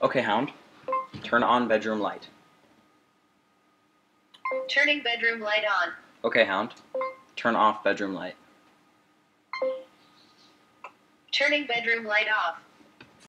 Okay, Hound. Turn on bedroom light. Turning bedroom light on. Okay, Hound. Turn off bedroom light. Turning bedroom light off.